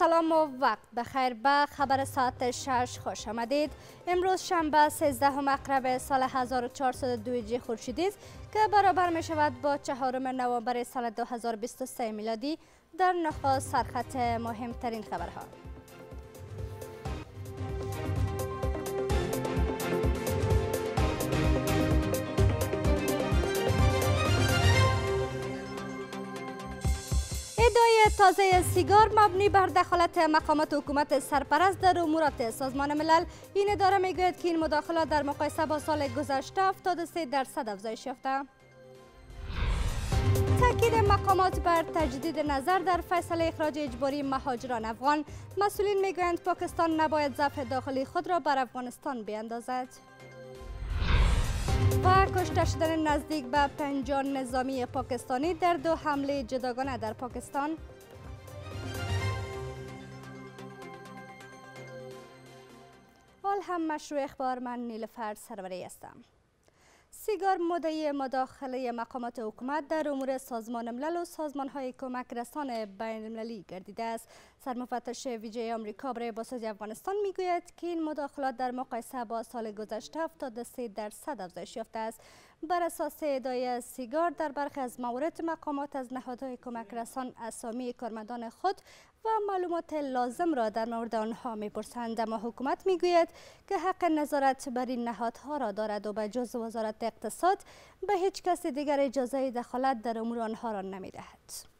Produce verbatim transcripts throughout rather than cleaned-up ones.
سلام و وقت بخیر. به خبر ساعت شش خوش آمدید. امروز شنبه سیزدهم مقرب سال هزار و چهارصد و دو هجری خورشیدی است که برابر می شود با چهارم نوامبر سال دو هزار و بیست و سه میلادی. در نخست سرخط مهمترین خبرها. ادعای تازه سیگار مبنی بر دخالت مقامات حکومت سرپرست در امورات سازمان ملل. این اداره میگوید که این مداخلات در مقایسه با سال گذشته هفتاد و سه درصد افزایش یافته. تاکید مقامات بر تجدید نظر در فیصله اخراج اجباری مهاجران افغان. مسئولین میگویند پاکستان نباید ضعف داخلی خود را بر افغانستان بیاندازد. و کشته شدن نزدیک به پنجاه نظامی پاکستانی در دو حمله جداگانه در پاکستان. حال هم مشروع اخبار، من نیلوفر سروری هستم. سیگار مدعی مداخله مقامات حکومت در امور سازمان ملل و سازمان‌های کمک رسان بین‌المللی گردیده است. سرمفتش ویژه آمریکا برای بازسازی افغانستان میگوید که این مداخلات در مقایسه با سال گذشته هفتاد و سه درصد افزایش یافته است. بر اساس ادعای سیگار در برخی از موارد مقامات از نهادهای کمک رسان اسامی کارمندان خود و معلومات لازم را در مورد آنها میپرسند، اما حکومت میگوید که حق نظارت بر این نهادها را دارد و به جز وزارت اقتصاد به هیچ کس دیگر اجازه دخالت در امور آنها را نمیدهد.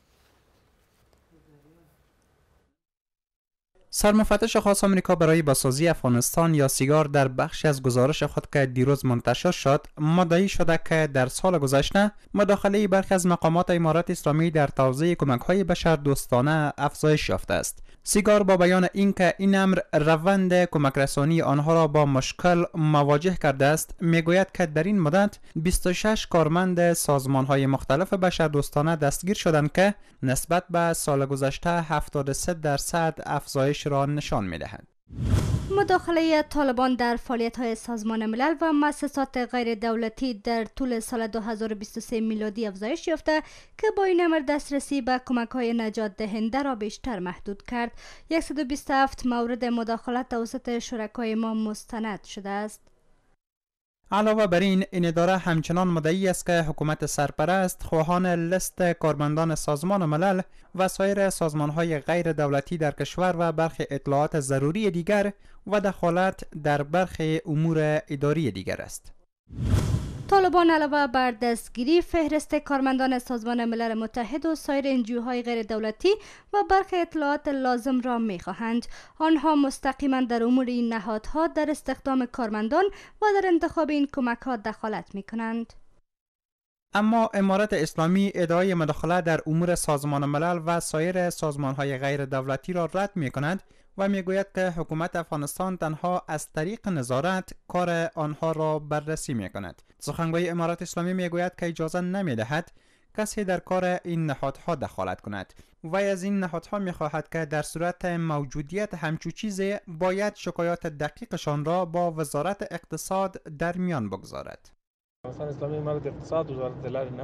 سرمفتش خاص آمریکا برای بازسازی افغانستان یا سیگار در بخشی از گزارش خود که دیروز منتشر شد مدعی شده که در سال گذشته مداخله برخی از مقامات امارات اسلامی در توزیع کمک‌های بشردوستانه افزایش یافته است. سیگار با بیان اینکه این امر روند کمک رسانی آنها را با مشکل مواجه کرده است میگوید که در این مدت بیست و شش کارمند سازمان‌های مختلف بشردوستانه دستگیر شدند که نسبت به سال گذشته هفتاد و سه درصد افزایش را نشان می‌دهد. مداخله طالبان در فعالیت‌های سازمان ملل و مؤسسات غیر دولتی در طول سال دو هزار و بیست و سه میلادی افزایش یافته که با این امر دسترسی به کمک‌های نجات دهنده را بیشتر محدود کرد. صد و بیست و هفت مورد مداخلت توسط شرکای ما مستند شده است. علاوه بر این، این اداره همچنان مدعی است که حکومت سرپرست خواهان لیست کارمندان سازمان ملل و سایر سازمان‌های غیر دولتی در کشور و برخی اطلاعات ضروری دیگر و دخالت در برخی امور اداری دیگر است. طالبان علاوه بر دستگیری فهرست کارمندان سازمان ملل متحد و سایر انجیوهای غیر دولتی و برخی اطلاعات لازم را می‌خواهند. آنها مستقیما در امور این نهادها در استخدام کارمندان و در انتخاب این کمک‌ها دخالت می‌کنند. اما امارات اسلامی ادعای مداخله در امور سازمان ملل و سایر سازمان‌های غیر دولتی را رد می‌کند و میگوید که حکومت افغانستان تنها از طریق نظارت کار آنها را بررسی می‌کند. سخنگوی امارات اسلامی میگوید که اجازه نمی‌دهد کسی در کار این نهادها دخالت کند و از این نهادها می‌خواهد که در صورت موجودیت همچو چیزی باید شکایات دقیقشان را با وزارت اقتصاد در میان بگذارد. افغانستان اسلامی امارت اقتصاد وزارت لارې نه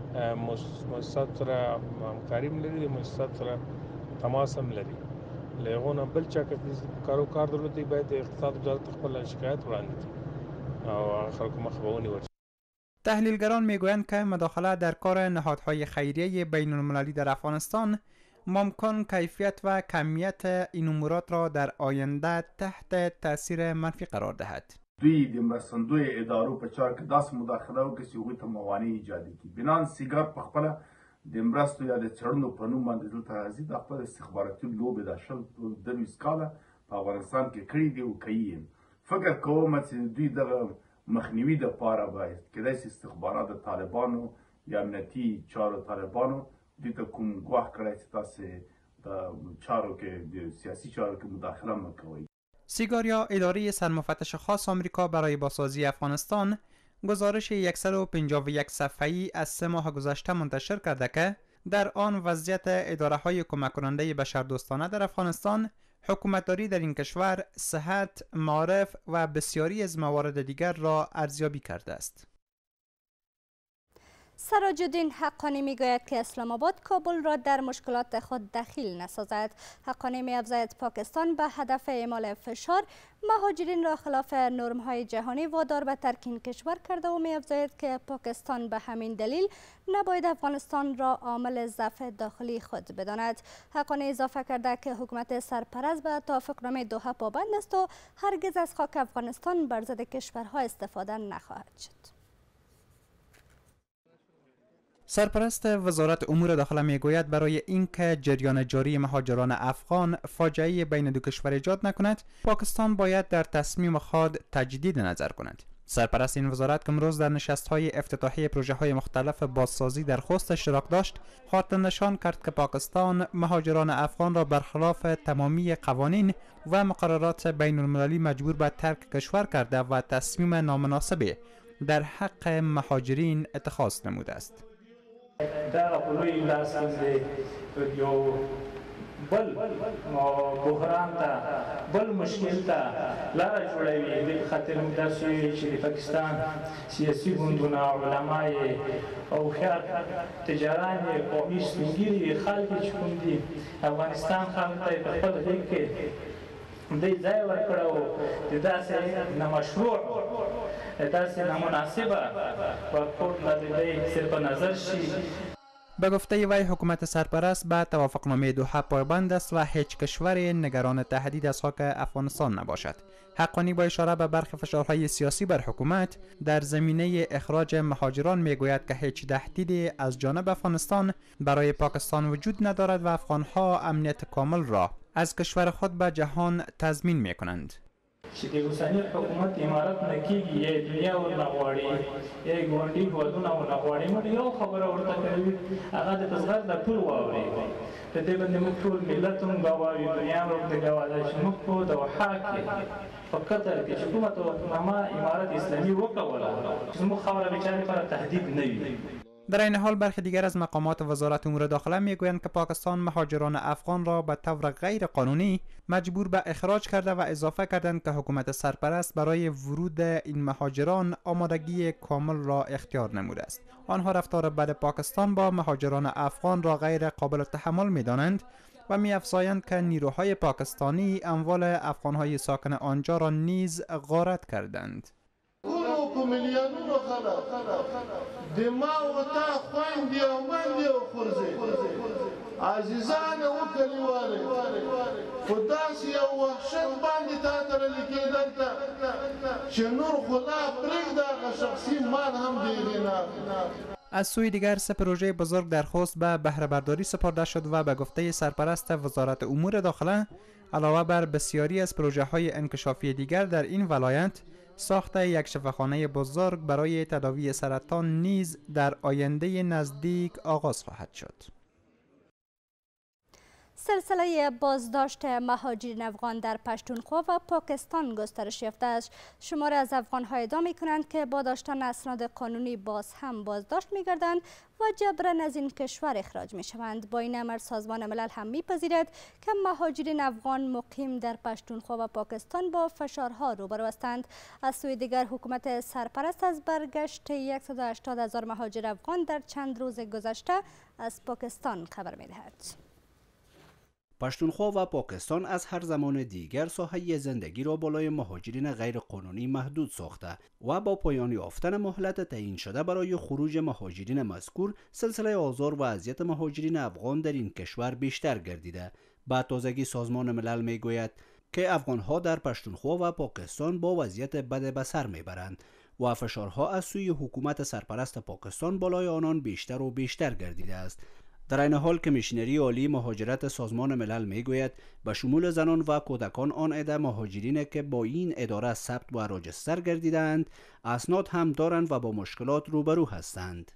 مؤسسات سره همکاري لري، مؤسسات سره تماس هم لري. لهغونه بل چا که کارو کار درلودی باید اقتصاد وزارت خپل شکایت وړاندې کړي او خلکو مخ به ونیول. تحلیلگران میگویند که مداخله در کار نهادهای خیریه بین المللی در افغانستان ممکن کیفیت و کمیت این امورات را در آینده تحت تاثیر منفی قرار دهد. دوی د مرستندوی ادارو په چارو کې داسې مداخله وکړي چې هغوی ته موانع ایجادي کړي. بنان سیګار په خپله د مرستو یا د څېړنو په نوم باندې دلته راځي د خپل استخباراتي لوبې دا شل درویشت کاله په افغانستان کې کړي دي او کوي یې. فکر کوم چې دوی دغه مخنیوي دپاره باید کیدای شي استخبارات د طالبانو یا امنیتي چارو طالبانو دوی ته کوم ګواښ کړی چې تاسې د چارو کې د سیاسي چارو کې مداخله مه کوئ. سیگار یا اداره سرمفتش خاص آمریکا برای بازسازی افغانستان گزارش صد و پنجاه و یک صفحه‌ای از سه ماه گذشته منتشر کرده که در آن وضعیت اداره‌های کمک کننده بشردوستانه در افغانستان، حکومتداری در این کشور، صحت، معارف و بسیاری از موارد دیگر را ارزیابی کرده است. سراج الدین حقانی میگوید که اسلام آباد کابل را در مشکلات خود دخیل نسازد. حقانی می‌افزاید پاکستان به هدف اعمال فشار مهاجرین را خلاف نرم‌های جهانی وادار به ترک این کشور کرده و می‌افزاید که پاکستان به همین دلیل نباید افغانستان را عامل ضعف داخلی خود بداند. حقانی اضافه کرده که حکومت سرپرست به توافقنامه دوحه پابند است و هرگز از خاک افغانستان بر ضد کشورها استفاده نخواهد شد. سرپرست وزارت امور داخله میگوید برای اینکه جریان جاری مهاجران افغان فاجعه بین دو کشور ایجاد نکند، پاکستان باید در تصمیم خود تجدید نظر کند. سرپرست این وزارت که امروز در نشست‌های افتتاحی پروژه‌های مختلف بازسازی در خوست اشتراک داشت، خاطر نشان کرد که پاکستان مهاجران افغان را برخلاف تمامی قوانین و مقررات بین المللی مجبور به ترک کشور کرده و تصمیم نامناسبی در حق مهاجرین اتخاذ نموده است. دا پلوی لاس کې یو بل بحران ته بل مشکل ته لاره جوړوي. د خاطر مداسي چې د پاکستان سیاسي ګوندونه علماء او خیار تجاران قومي سپینګیري خلک چې کوم دي افغانستان خلک ته په خپل هیڅ کې د ځای ورکړو د داسې نامشروع داسې نامناسبه ورکړل د صرف نظر شي. به گفته وی حکومت سرپرست به توافقنامه دوحه پایبند است و هیچ کشوری نگران تهدید از خاک افغانستان نباشد. حقانی با اشاره به برخی فشارهای سیاسی بر حکومت در زمینه اخراج مهاجران میگوید که هیچ تهدیدی از جانب افغانستان برای پاکستان وجود ندارد و افغانها امنیت کامل را از کشور خود به جهان تضمین می کنند. چې د اوسني حکومت امارت نه کېږي یا دنیا ورنه غواړي یا ګاونډي هېوادونه ورنه غواړي. موږ یو خبره ورته کوي هغه د تصغیر د ټول واوري. په دې باندې موږ ټول ملت هم ګواه وي، دنیا هم ورته ګواه ده چې موږ په دوحه کې په قطر کې چې کومه توافقنامه امارت اسلامي وکوله چې زموږ خاوره بیچارې لپاره تهدید نه وي. در این حال برخی دیگر از مقامات وزارت امور داخله میگویند که پاکستان مهاجران افغان را به طور غیر قانونی مجبور به اخراج کرده و اضافه کردند که حکومت سرپرست برای ورود این مهاجران آمادگی کامل را اختیار نموده است. آنها رفتار بد پاکستان با مهاجران افغان را غیر قابل تحمل می‌دانند و می‌افزایند که نیروهای پاکستانی اموال افغان‌های ساکن آنجا را نیز غارت کردند. په میلیونونو خلک د ما او تا خویندې او میندې او خورزې عزیزان او کلیوالې خو داسې یو وحشت باندې تا تړلي کېدل ته چې نور خو لا پرېږده هغه شخصي مال هم د هغې نه. از سوی دیگر سه پروژه بزرگ در خوست به بهره برداری سپرده شد و به گفته سرپرست وزارت امور داخله علاوه بر بسیاری از پروژه های انکشافی دیگر در این ولایت ساخت یک شفاخانه بزرگ برای تداوی سرطان نیز در آینده نزدیک آغاز خواهد شد. سلسله بازداشت مهاجرین افغان در پشتونخوا و پاکستان گسترش یافته است. شماری از افغان‌ها ادعا می‌کنند که با داشتن اسناد قانونی باز هم بازداشت می‌گردند و جبراً از این کشور اخراج می‌شوند. با این امر سازمان ملل هم می‌پذیرد که مهاجرین افغان مقیم در پشتونخوا و پاکستان با فشارها روبرو هستند. از سوی دیگر حکومت سرپرست از برگشت صد و هشتاد هزار مهاجر افغان در چند روز گذشته از پاکستان خبر می‌دهد. پشتونخوا و پاکستان از هر زمان دیگر ساحه زندگی را بالای مهاجرین غیر قانونی محدود ساخته و با پایان یافتن مهلت تعیین شده برای خروج مهاجرین مذکور، سلسله آزار و اذیت مهاجرین افغان در این کشور بیشتر گردیده. با تازگی سازمان ملل میگوید که افغانها در پشتونخوا و پاکستان با وضعیت بد به سر میبرند و فشارها از سوی حکومت سرپرست پاکستان بالای آنان بیشتر و بیشتر گردیده است. در این حال کمیشنری عالی مهاجرت سازمان ملل میگوید به شمول زنان و کودکان آن عده مهاجرین که با این اداره ثبت و راجستر گردیدند اسناد هم دارند و با مشکلات روبرو هستند.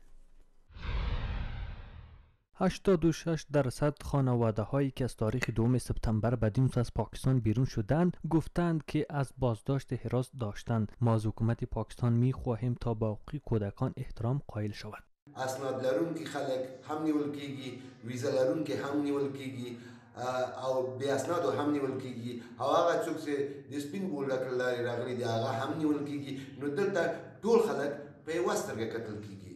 هشتاد و شش درصد خانواده هایی که از تاریخ دوم سپتامبر بدین سو از پاکستان بیرون شدند گفتند که از بازداشت حراس داشتند. ما از حکومت پاکستان می خواهیم تا به حقوق کودکان احترام قائل شود. اسناد لرونکي خلک هم نیول کیږي، ویزا لرونکي هم نیول کیږي او بې اسنادو هم نیول کیږي او هغه څوک چې د سپین بولډک له لارې راغلي دي هغه هم نیول کیږي. نو دلته ټول خلک په یوه سترګه کتل کیږي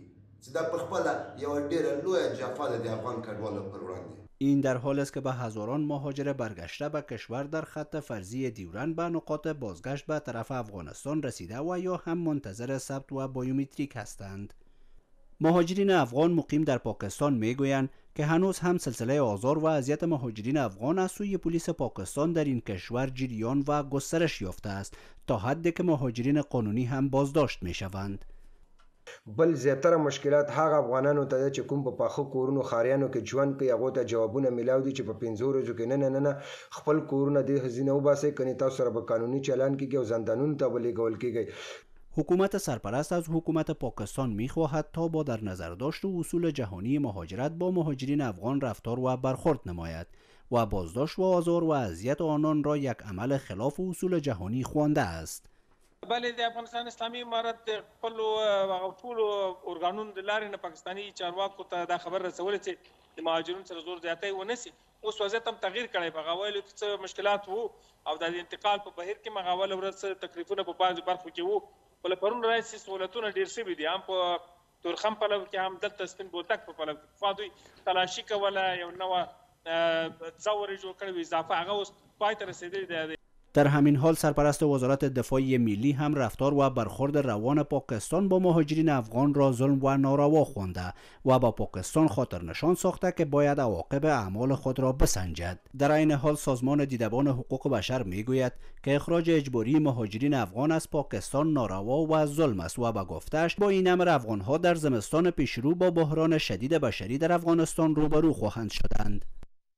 چې دا په خپله یوه ډېره لویه جفا ده د افغان کډوالو پر وړاندې. این در حال است که به هزاران مهاجر برگشته به کشور در خط فرضی دیورن به نقاط بازگشت به طرف افغانستان رسیده و یا هم منتظر ثبت و بایومتریک هستند. مهاجرین افغان مقیم در پاکستان میگویند که هنوز هم سلسله آزار و اذیت مهاجرین افغان از سوی پلیس پاکستان در این کشور جریان و گسترش یافته است تا حدی که مهاجرین قانونی هم بازداشت میشوند. بل زیاتره مشکلات هغه افغانانو ته چې کوم په پاخه کورونو خاریانو کې ژوند کوي هغه ته جوابونه ملاو دي چې په پنځو ورځو کې نه نه نه خپل کورونه د خزینه وباسي کني تاسو سره به قانوني چلان کیږي او زندانونو ته ولېږل کیږي. حکومت سرپرست از حکومت پاکستان میخواهد تا با در نظر داشت و اصول جهانی مهاجرت با مهاجرین افغان رفتار و برخورد نماید و بازداشت و آزار و اذیت آنان را یک عمل خلاف اصول جهانی خوانده است. بله د افغانستان اسلامي امارت د خپل ټولو ارګانونو د لارې نه پاکستاني چارواکو ته دا خبر رسولې چې د مهاجرینو سره زور زیاتی ونه سي. اوس وضعیت هم تغییر کړی په هغه ویلو څه مشکلات وو او د انتقال په بهیر کې مغه اوله ورځ تکلیفونه په بعضو برخو کې وو. ول پرون راځي سہولتونه ډیر شوي دي هم په تورخم پلو کې هم دلته سپین بولتک په پلو کې فادوی تلاشي کوله یو نوه تصور جوړ کړی اضافه هغه اوس پای ته رسیدلی دی. در همین حال سرپرست وزارت دفاع ملی هم رفتار و برخورد روان پاکستان با مهاجرین افغان را ظلم و ناروا خوانده و با پاکستان خاطر نشان ساخته که باید عواقب اعمال خود را بسنجد. در این حال سازمان دیدبان حقوق بشر میگوید که اخراج اجباری مهاجرین افغان از پاکستان ناروا و ظلم است و به گفتش با این امر افغانها در زمستان پیشرو با بحران شدید بشری در افغانستان روبرو خواهند شدند.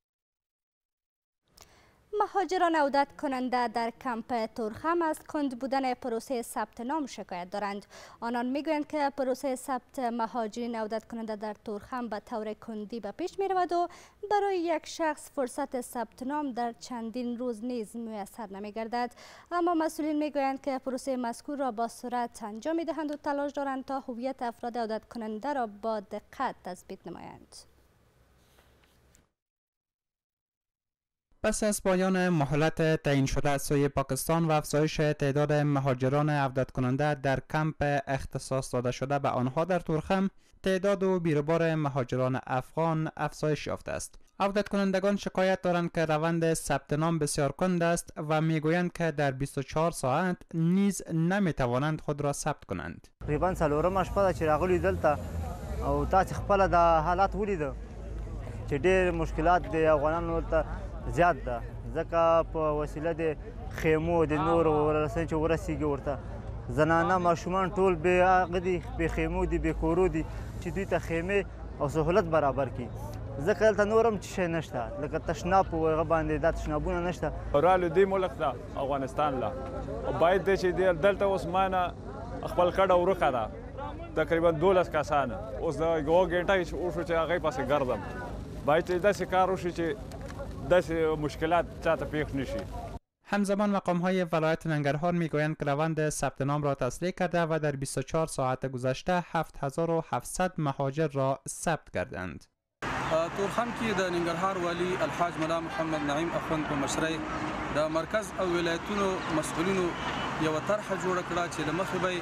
مهاجران عودت کننده در کمپ تورخم از کند بودن پروسه ثبت نام شکایت دارند. آنان میگویند که پروسه ثبت مهاجرین عودت کننده در تورخم به طور کندی به پیش می رود و برای یک شخص فرصت ثبت نام در چندین روز نیز میسر نمی گردد. اما مسئولین میگویند که پروسه مذکور را با سرعت انجام می دهند و تلاش دارند تا هویت افراد عودت کننده را با دقت تثبیت نمایند. پس از پایان مهلت تعیین شده از سوی پاکستان و افزایش تعداد مهاجران عودت کننده در کمپ اختصاص داده شده به آنها در تورخم، تعداد و بیروبار مهاجران افغان افزایش یافته است. عودت کنندگان شکایت دارند که روند ثبت نام بسیار کند است و میگویند که در بیست و چهار ساعت نیز نمیتوانند خود را ثبت کنند. تقریبا څلورمه شپه ده چې راغلي دلته او تاسې خپله دا حالات ولیده چې ډېر مشکلات د افغانانو ته زیات ده، ځکه په وسیله د خیمو د نورو رسنۍ چې ورسیږي ورته زنانه ماشومان ټول بې هغه دي، بې خیمو دي، بې کورو دي چې دوی ته خیمې او سهولت برابر کړي. ځکه دلته نور هم څه شی نشته، لکه تشناب په هغه باندې دا تشنابونه نشته. رالو دې ملک ته افغانستان له باید دی چې دلته اوس مانه خپل کډه ورخه ده تقریبا دولس کسانه اوس د یوه ګنټه وشو چې هغې پسې ګرځم. باید چې داسې کار وشي چې داسې مشکلات چاته پیښ نشي. همزمان مقام های ولایت ننگرهار میگویند که روند ثبت نام را تسریع کرده و در بیست و چهار ساعت گذشته هفت هزار و هفتصد مهاجر را ثبت کردند. تورخم کې د ننګرهار والی الحاج ملا محمد نعیم افند په مشرۍ د مرکز او ولایتونو مسؤلینو یو طرح جوړ کړه چې د مخې به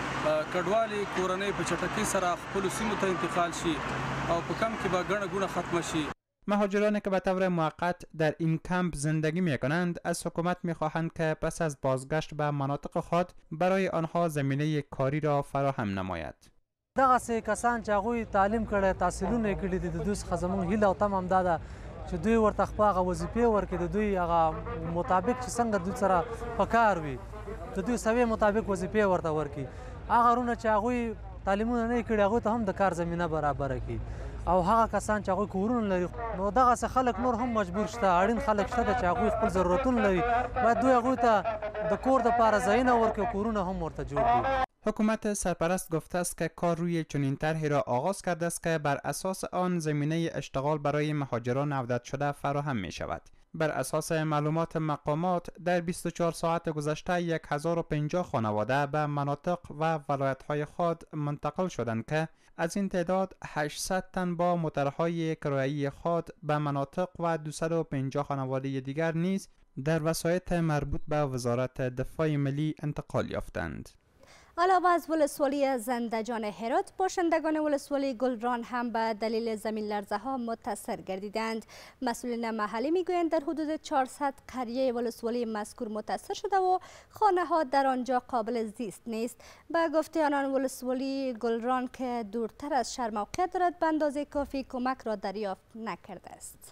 کډوالي کورنۍ په چټکۍ سره خپلو سیمو ته انتقال شي او په کم کې به ګڼه ګوڼه ختمه شي. مهاجرانی که به طور موقت در این کمپ زندگی می کنند از حکومت می خواهند که پس از بازگشت به مناطق خود برای آنها زمینه کاری را فراهم نماید. دغسې کسان چې هغوی تعلیم کړی تحصیلونه یې کړي دي د دوی څخه زموږ هیله او تمه همدا ده چې دوی ورته خپل هغه وظیفې ورکړي د دوی هغه مطابق چې څنګه دوی سره په کار وي د دوی سویې مطابق وظیفې ورته ورکړي. هغه رونه چې هغوی تعلیمونه نه یې کړي هغوی ته هم د کار زمینه برابره کړي او هغه کسان چې هغوی کورونه لري نو دغسې خلک نور هم مجبور شته، اړین خلک شته چې هغوی خپل ضرورتونه لري باید دوی هغوی ته د کور دپاره ځایونه ورکړي او کورونه هم ورته جوړ کړي. حکومت سرپرست گفته است که کار روی چنین طرحی را آغاز کرده است که بر اساس آن زمینه اشتغال برای مهاجران عودت شده فراهم می شود. بر اساس معلومات مقامات در بیست و چهار ساعت گذشته هزار و پنجاه خانواده به مناطق و ولایت‌های خود منتقل شدند که از این تعداد هشتصد تن با موتورهای کرایه‌ای خود به مناطق و دویست و پنجاه خانواده دیگر نیز در وسایط مربوط به وزارت دفاع ملی انتقال یافتند. علاوه از ولسوالی زندجان هرات، باشندگان ولسوالی گلران هم به دلیل زمین لرزه ها متاثر گردیدند. مسئولین محلی میگویند در حدود چهارصد قریه ولسوالی مذکور متاثر شده و خانه ها در آنجا قابل زیست نیست. به گفته آنان، ولسوالی گلران که دورتر از شهر موقعیت دارد به اندازه کافی کمک را دریافت نکرده است.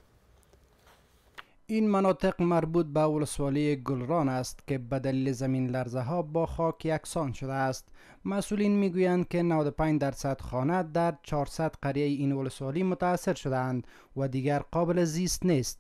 این مناطق مربوط به ولسوالی گلران است که به دلیل زمین لرزه ها با خاک یکسان شده است. مسئولین میگویند که نود و پنج درصد خانه در چهارصد قریه این ولسوالی متاثر شدند و دیگر قابل زیست نیست.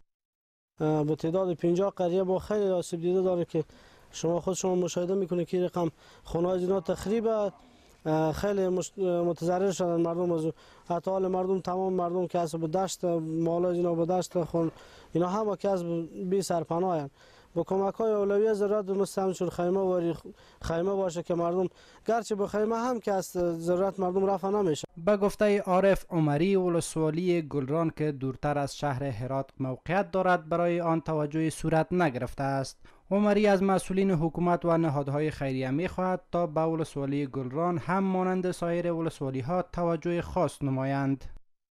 به تعداد پنجاه قریه با خیلی آسیب دیده داره که شما خود شما مشاهده میکنید که رقم خانه های اینا تخریب خیلی متضرر شدن مردم. از حتی حال مردم تمام مردم که از به دشت مالا اینا به دشت خون اینا هم که از بی سرپناهن. با کمک های اولویت ضرورت مثل همچون خیمه و خیمه باشه که مردم گرچه به خیمه هم که از ضرورت مردم رفع نمیشه. به گفته عارف عمری، ولسوالی گلران که دورتر از شهر هرات موقعیت دارد برای آن توجه صورت نگرفته است. عمری از مسئولین حکومت و نهادهای خیریه می‌خواهد تا به ولسوالی گلران هم مانند سایر ولسوالی ها توجه خاص نمایند.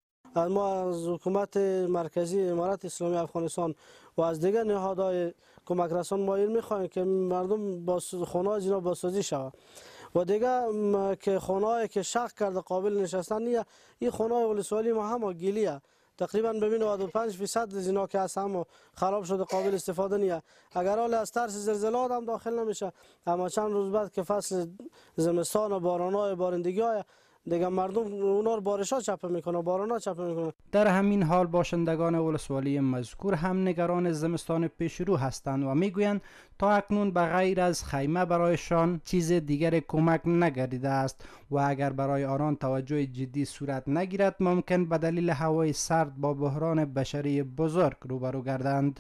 ما از حکومت مرکزی امارت اسلامی افغانستان و از دیگر نهادهای کمک رسان مایل می‌خواهیم که مردم با خانه‌های اینا بازسازی شود و دیگر که خانه‌ای که شق کرده قابل نشستن نیست. این خانه‌های ولسوالی ما هم گلیه تقریبا ببین نود و پنج درصد از اینا که از هم خراب شده قابل استفاده نیست. اگر حال از ترس زلزلات هم داخل نمیشه، اما چند روز بعد که فصل زمستان و باران‌های بارندگی‌های دیگه مردم اونا رو بارشا چپه میکنه، بارانا چپه میکنه. در همین حال باشندگان ولسوالی مذکور هم نگران زمستان پیشرو هستند و میگویند تا اکنون به غیر از خیمه برایشان چیز دیگر کمک نگردیده است و اگر برای آنان توجه جدی صورت نگیرد ممکن به دلیل هوای سرد با بحران بشری بزرگ روبرو گردند.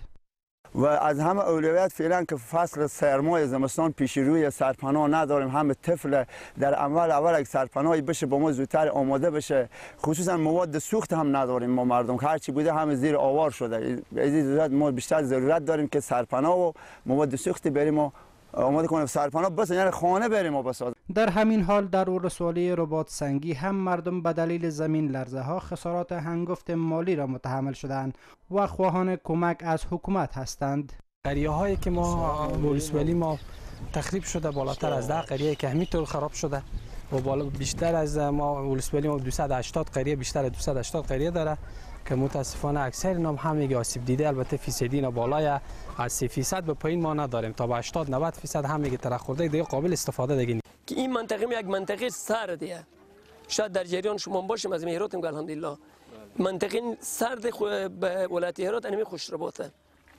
و از همه اولویت فعلا که فصل سرمای زمستان پیش روی سرپناه نداریم. همه طفل در اول اول اگه سرپناهی بشه با ما زودتر آماده بشه. خصوصا مواد سوخت هم نداریم ما مردم، هرچی بوده همه زیر آوار شده. از ما بیشتر ضرورت داریم که سرپناه و مواد سوخت بریم و آماده کنیم. سرپناه بس یعنی خانه بریم و بسازیم. در همین حال در ولسوالی رباط سنگی هم مردم به دلیل زمین لرزه ها خسارات هنگفت مالی را متحمل شدند و خواهان کمک از حکومت هستند. قریه هایی که ما ولسوالی ما تخریب شده بالاتر از ده قریه که همینطور خراب شده و بالا بیشتر از ما ولسوالی ما دویست و هشتاد قریه بیشتر از دویست و هشتاد قریه داره که متاسفانه اکثر اینا هم همه آسیب دیده. البته فیصدی اینا بالای از سه درصد به پایین ما نداریم تا به هشتاد نود درصد هم میگه ترخ خورده دیگه قابل استفاده دیگه نیست. که این منطقه یک منطقه سردیه. شاید در جریان شما باشیم از هرات میگم الحمدلله. منطقه سرد به ولایت هرات انمی خوشرباطه.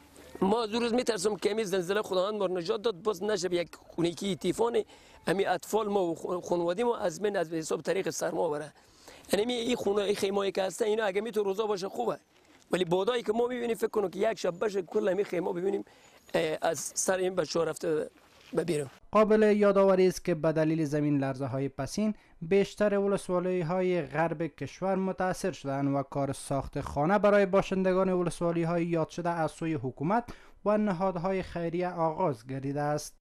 ما دو روز میترسم که می زلزله خداوند ما نجات داد باز نشه یک خونیکی طوفان امی اطفال ما و خانواده ما از من از حساب طریق سرما بره. یعنی این خونه این خیمه‌ای که هستن اینا اگه می تو روزا باشه خوبه، ولی بادایی که ما میبینیم فکر کنم که یک شب باشه کل همین خیمه ببینیم از سر این بچه‌ها رفته ببیرم. قابل یادآوری است که به دلیل زمین لرزه های پسین بیشتر ولسوالی های غرب کشور متاثر شدند و کار ساخت خانه برای باشندگان ولسوالی های یاد شده از سوی حکومت و نهادهای خیریه آغاز گردیده است.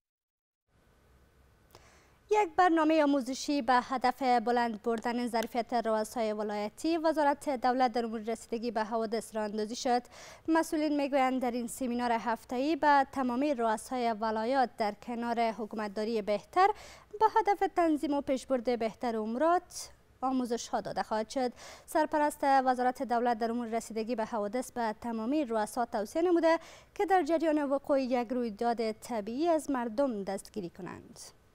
یک برنامه آموزشی به هدف بلند بردن ظرفیت رؤسای ولایتی وزارت دولت در امور رسیدگی به حوادث راه اندازی شد. مسئولین میگویند در این سمینار هفته‌ای به تمامی رؤسای ولایات در کنار حکومتداری بهتر به هدف تنظیم و پیشبرد بهتر امورات آموزش ها داده خواهد شد. سرپرست وزارت دولت در امور رسیدگی به حوادث به تمامی رؤسا توصیه نموده که در جریان وقوع یک رویداد طبیعی از مردم دستگیری کنند.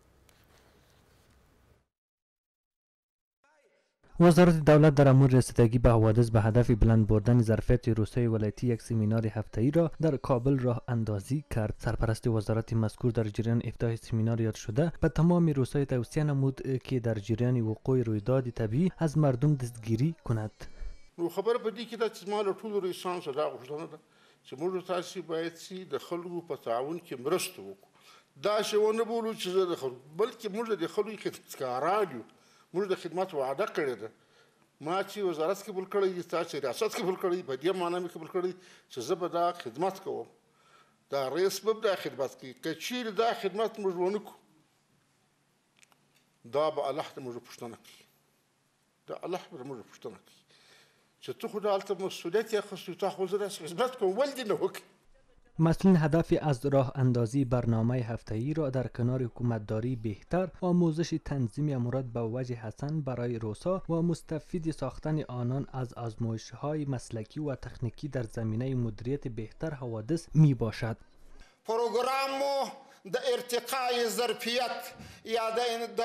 وزارت دولت در امور رسیدگی به حوادث به هدف بلند بردن ظرفیت روستای ولایتی یک سمینار هفته‌ای را در کابل راه اندازی کرد. سرپرست وزارت مذکور در جریان افتتاح سمینار یاد شده به تمام روستای توصیه نمود که در جریان وقوع رویداد طبیعی از مردم دستگیری کند. نو خبره په دې کې دا چې ما له ټولو رئیسانو سره دا غوښتنه ده چې موږ تاسې باید چې د خلکو په تعاون کې مرسته وکړو. داسې ونه بولو چې زه د خلکو بلکې موږ د خلکو خدمتګاران یو. موږ د خدمت وعده کړې ده. ما چې وزارت قبول کړی دي، تاسې ریاست قبول کړی په دې معنا مې قبول کړی چې زه به دا خدمت کوم. دا رئیس به دا خدمت کوي. که چیرې دا خدمت موږ ونه کړو دا به الله د موږ پوښتنه کوي دا الله به موږ پوښتنه کوي چې تو خو دلته مسئولیت یې اخیستی تا خو زه داسې خدمت کوم ولې دې نه وکړي. مسئولین هدف از راه اندازی برنامه هفته‌ای را در کنار حکومتداری بهتر، آموزش تنظیم امورات به وجه حسن برای روسا و مستفید ساختن آنان از آزمایش‌های مسلکی و تکنیکی در زمینه مدیریت بهتر حوادث می باشد. پروگرام د ارتقای ظرفیت یا د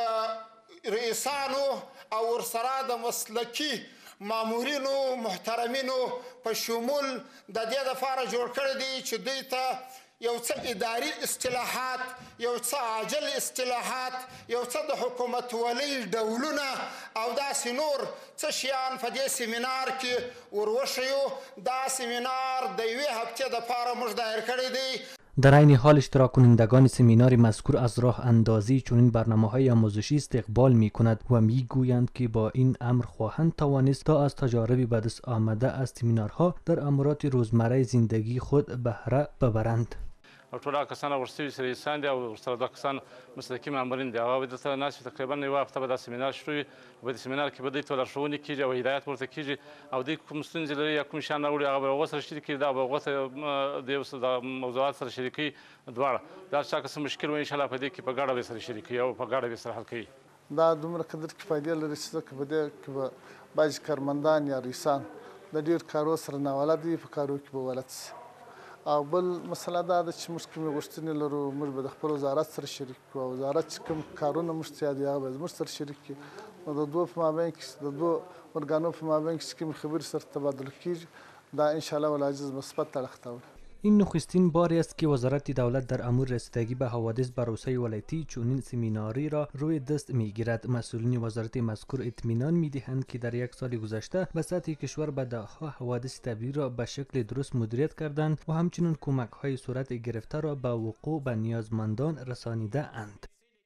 رئیسانو او ورسره د مسلکی مامورینو محترمینو په شمول د دې لپاره جوړ کړی دی چې دوی ته یو څه اداري اصطلاحات، یو څه عاجل اصطلاحات، یو څه د حکومتولۍ ډولونه او داسې نور څه شیان په دې سیمینار کې وروښیو. دا سیمینار د یوې هفتې دپاره موږ دایر کړی دی. در عین حال اشتراک کنندگان سمینار مذکور از راه اندازی چنین برنامه‌های آموزشی استقبال می کند و می گویند که با این امر خواهند توانست تا از تجاربی به دست آمده از سمینارها در امورات روزمره زندگی خود بهره ببرند. ټول کسان ورسوي سره انسان دي او ورسره دوه کسان مسلکي مامورین دي. هغه د سره ناست تقریبا یوه هفته به دا سمینار شروع وي. په دې سمینار کې به دوی ته لارښوونې کېږي او هدایت ورته کېږي او دوی کوم ستونزې لري یا کوم شیان راوړي هغه به هغو سره شریکوي. دا به هغو سره د موضوعات سره شریکوي دواړه. دا چا که څه مشکل وي انشاءالله په دې کې په ګډه به سره شریکوي او په ګډه به سره حل کوي. دا دومره قدر کې فایدې لري چې ځکه په دې کې به بعضې کارمندان یا رئیسان د ډېر کارو سره ناولد وي، په کارو کې به ولد شي. او بل مسله دا ده چې موږ کومې غوښتنې لرو موږ به د خپل وزارت سره شریک کړو او وزارت چې کوم کارونه موږ ته یاد هغه به زموږ سره شریک کړي. نو د دوو په مابین کې د دوو ارګانو په مابین کې چې کومې خبرې سره تبادله کېږي دا انشاءالله والعزیز مثبت اړخ ته وړي. این نخستین باری است که وزارت دولت در امور رسیدگی به حوادث بر روسای ولایتی چنین سمیناری را روی دست میگیرد. مسئولین وزارت مذکور اطمینان میدهند که در یک سال گذشته به سطح کشور به دهها حوادث طبیعی را به شکل درست مدیریت کردند و همچنین کمک های صورت گرفته را به وقوع به نیازمندان رسانیده اند.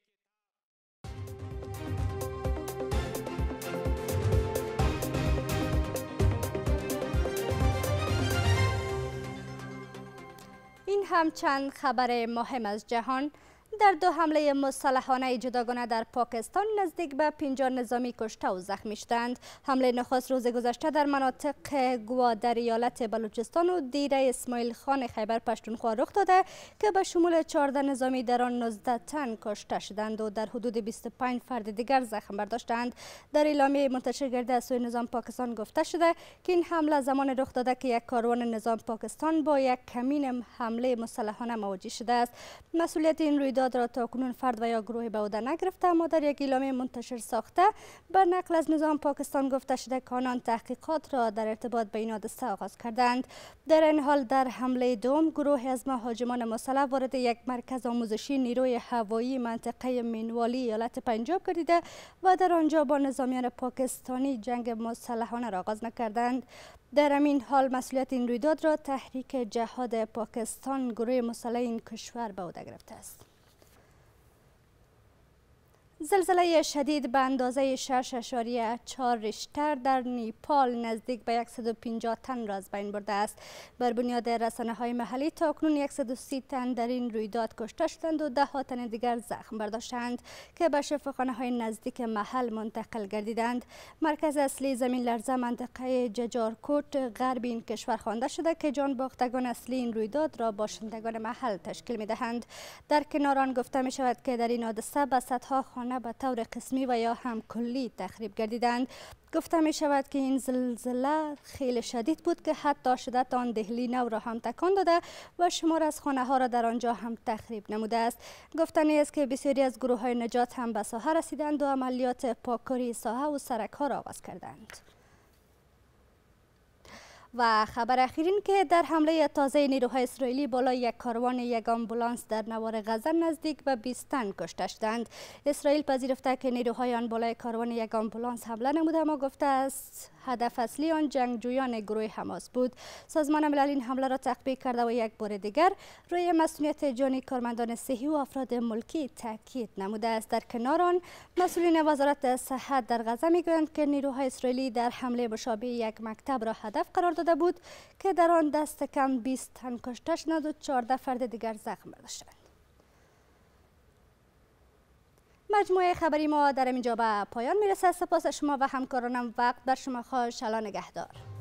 این هم چند خبر مهم از جهان. در دو حمله مسلحانه جداگانه در پاکستان نزدیک به پنجاه نظامی کشته و زخمی شدند. حمله نخست روز گذشته در مناطق گوا در ایالت بلوچستان و دیره اسماعیل خان خیبر پشتونخوا رخ داده که به شمول چهارده نظامی در آن نوزده تن کشته شدند و در حدود بیست و پنج فرد دیگر زخم برداشتند. در اعلامیه منتشر گرده از سوی نظام پاکستان گفته شده که این حمله زمان رخ داده که یک کاروان نظام پاکستان با یک کمین حمله مسلحانه مواجه شده است. مسئولیت این رویداد را تاکنون فرد و یا گروه به عهده نگرفته، اما در یک اعلامیه منتشر ساخته به نقل از نظام پاکستان گفته شده که آنان تحقیقات را در ارتباط به این حادثه آغاز کردند. در این حال در حمله دوم گروه از مهاجمان مسلح وارد یک مرکز آموزشی نیروی هوایی منطقه مینوالی ایالت پنجاب گردیده و در آنجا با نظامیان پاکستانی جنگ مسلحانه را آغاز نکردند. در همین حال مسئولیت این رویداد را تحریک جهاد پاکستان گروه مسلح این کشور به عهده گرفته است. زلزله شدید به اندازه شش اشاریه چهار ریشتر در نیپال نزدیک به صد و پنجاه تن را از بین برده است. بر بنیاد رسانه‌های محلی تاکنون صد و سی تن در این رویداد کشته شدند و ده ها تن دیگر زخم برداشتند که به شفاخانه‌های نزدیک محل منتقل گردیدند. مرکز اصلی زمین لرزه منطقه ججارکوت غرب این کشور خوانده شده که جان باختگان اصلی این رویداد را باشندگان محل تشکیل می‌دهند. در کنار آن گفته می شود که در این حادثه به صدها خانه به طور قسمی و یا هم کلی تخریب گردیدند. گفته می شود که این زلزله خیلی شدید بود که حتی شدت آن دهلی نو را هم تکان داده و شمار از خانه ها را در آنجا هم تخریب نموده است. گفتنی است که بسیاری از گروه های نجات هم به ساحه رسیدند و عملیات پاککاری ساحه و سرک ها را آغاز کردند. و خبر اخیرین که در حمله تازه نیروهای اسرائیلی بالای یک کاروان یک آمبولانس در نوار غزه نزدیک به بیست تن کشته شدند. اسرائیل پذیرفته که نیروهای آن بالای کاروان یک آمبولانس حمله نموده، اما گفته است هدف اصلی آن جنگجویان گروه حماس بود. سازمان ملل این حمله را تقبیح کرده و یک بار دیگر روی مسئولیت جانی کارمندان صحی و افراد ملکی تاکید نموده است. در کنار آن مسئولین وزارت صحت در غزه میگویند که نیروهای اسرائیلی در حمله مشابه یک مکتب را هدف قرار داده بود که در آن دست کم بیست تن کشته شدند و چهارده فرد دیگر زخم برداشتند. مجموعه خبری ما در اینجا به پایان میرسه. سپاس شما و همکارانم. وقت بر شما خوش. الله نگهدار.